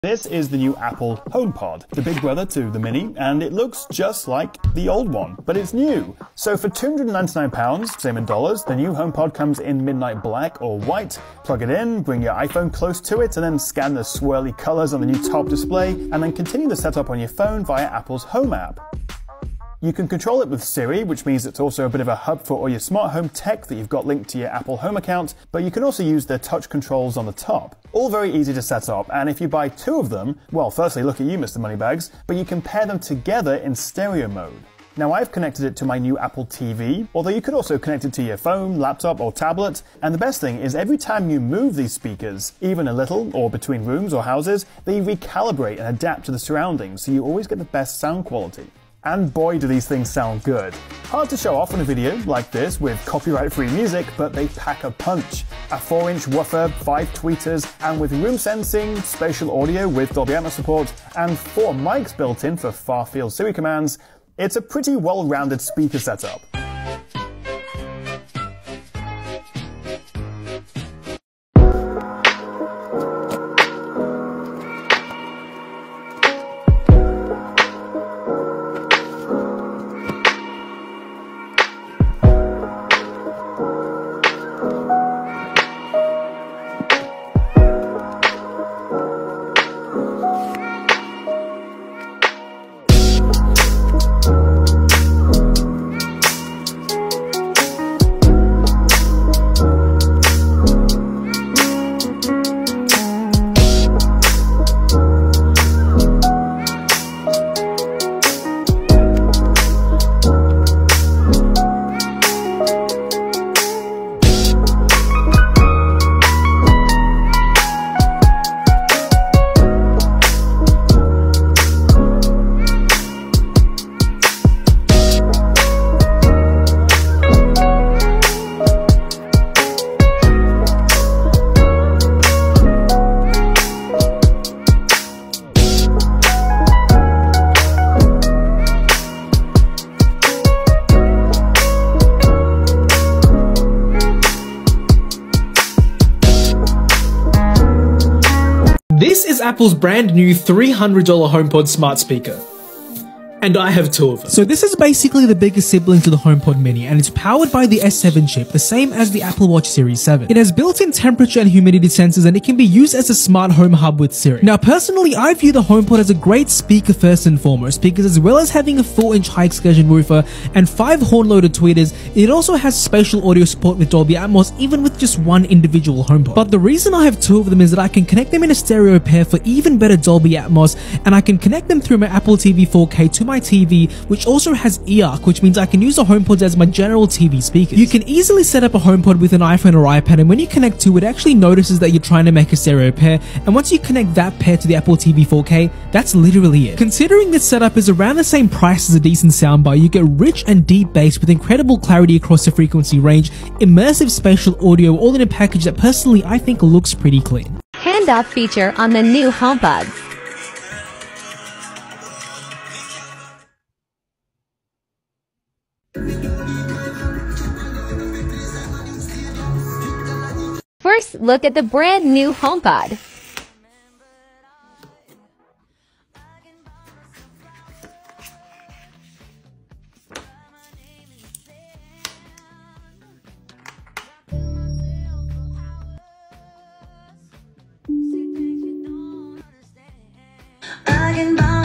This is the new Apple HomePod, the big brother to the Mini, and it looks just like the old one, but it's new. So for £299, same in dollars, the new HomePod comes in midnight black or white. Plug it in, bring your iPhone close to it, and then scan the swirly colors on the new top display, and then continue the setup on your phone via Apple's Home app. You can control it with Siri, which means it's also a bit of a hub for all your smart home tech that you've got linked to your Apple Home account, but you can also use the touch controls on the top. All very easy to set up, and if you buy two of them, well, firstly, look at you, Mr. Moneybags, but you can pair them together in stereo mode. Now, I've connected it to my new Apple TV, although you could also connect it to your phone, laptop, or tablet, and the best thing is every time you move these speakers, even a little, or between rooms or houses, they recalibrate and adapt to the surroundings, so you always get the best sound quality. And boy, do these things sound good. Hard to show off in a video like this with copyright-free music, but they pack a punch. A 4-inch woofer, 5 tweeters, and with room sensing, spatial audio with Dolby Atmos support, and 4 mics built in for far-field Siri commands, it's a pretty well-rounded speaker setup. This is Apple's brand new $300 HomePod smart speaker. And I have 2 of them. So this is basically the biggest sibling to the HomePod Mini, and it's powered by the S7 chip, the same as the Apple Watch Series 7. It has built-in temperature and humidity sensors, and it can be used as a smart home hub with Siri. Now personally, I view the HomePod as a great speaker first and foremost, because as well as having a 4-inch high excursion woofer and 5 horn-loaded tweeters, it also has spatial audio support with Dolby Atmos, even with just one individual HomePod. But the reason I have 2 of them is that I can connect them in a stereo pair for even better Dolby Atmos, and I can connect them through my Apple TV 4K to my TV, which also has eARC, which means I can use the HomePods as my general TV speakers. You can easily set up a HomePod with an iPhone or iPad, and when you connect to it, actually notices that you're trying to make a stereo pair, and once you connect that pair to the Apple TV 4K, that's literally it. Considering this setup is around the same price as a decent soundbar, you get rich and deep bass with incredible clarity across the frequency range, immersive spatial audio, all in a package that personally I think looks pretty clean. Handoff feature on the new HomePods. First, look at the brand new HomePod. I can buy